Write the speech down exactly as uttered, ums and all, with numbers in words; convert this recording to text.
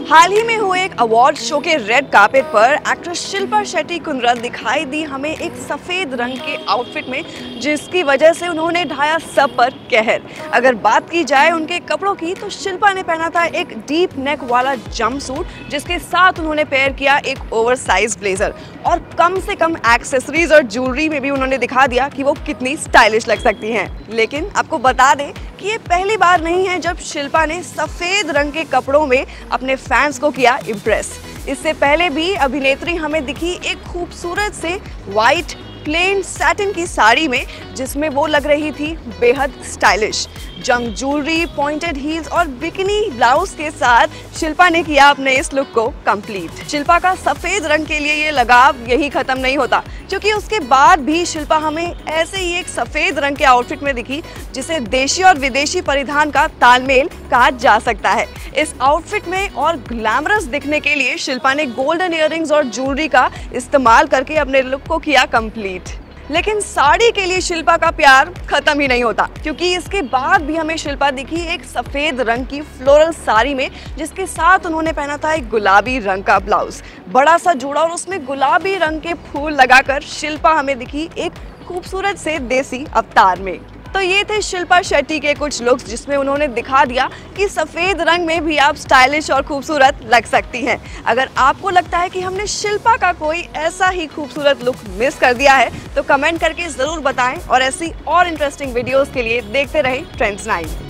हाल ही में हुए एक अवार्ड शो के रेड कार्पेट पर एक्ट्रेस शिल्पा शेट्टी कुंद्रा दिखाई दी हमें एक सफेद रंग के आउटफिट में, जिसकी वजह से उन्होंने ढाया सब पर कहर। अगर बात की जाए उनके कपड़ों की तो शिल्पा ने पहना था एक डीप नेक वाला जंपसूट, जिसके साथ उन्होंने पेयर किया एक ओवरसाइज ब्लेजर और कम से कम एक्सेसरीज और ज्वेलरी में भी उन्होंने दिखा दिया कि वो कितनी स्टाइलिश लग सकती हैं। लेकिन आपको बता दें कि ये पहली बार नहीं है जब शिल्पा ने सफेद रंग के कपड़ों में अपने फैंस को किया इम्प्रेस। इससे पहले भी अभिनेत्री हमें दिखी एक खूबसूरत से वाइट प्लेन सैटिन की साड़ी में, जिसमें वो लग रही थी बेहद stylish. Junk jewellery, pointed heels और बिकिनी ब्लाउज के साथ शिल्पा ने किया अपने इस लुक को कंप्लीट। शिल्पा का सफेद रंग के लिए ये लगाव यही खत्म नहीं होता, क्योंकि उसके बाद भी शिल्पा हमें ऐसे ही एक सफेद रंग के आउटफिट में दिखी, जिसे देशी और विदेशी परिधान का तालमेल कहा जा सकता है। इस आउटफिट में और ग्लैमरस दिखने के लिए शिल्पा ने गोल्डन इयररिंग्स और ज्वेलरी का इस्तेमाल करके अपने लुक को किया कंप्लीट। लेकिन साड़ी के लिए शिल्पा का प्यार खत्म ही नहीं होता, क्योंकि इसके बाद भी हमें शिल्पा दिखी एक सफेद रंग की फ्लोरल साड़ी में, जिसके साथ उन्होंने पहना था एक गुलाबी रंग का ब्लाउज, बड़ा सा जूड़ा और उसमें गुलाबी रंग के फूल लगाकर शिल्पा हमें दिखी एक खूबसूरत से देसी अवतार में। तो ये थे शिल्पा शेट्टी के कुछ लुक्स, जिसमें उन्होंने दिखा दिया कि सफ़ेद रंग में भी आप स्टाइलिश और खूबसूरत लग सकती हैं। अगर आपको लगता है कि हमने शिल्पा का कोई ऐसा ही खूबसूरत लुक मिस कर दिया है तो कमेंट करके ज़रूर बताएं, और ऐसी और इंटरेस्टिंग वीडियोस के लिए देखते रहें ट्रेंड्स नाइन।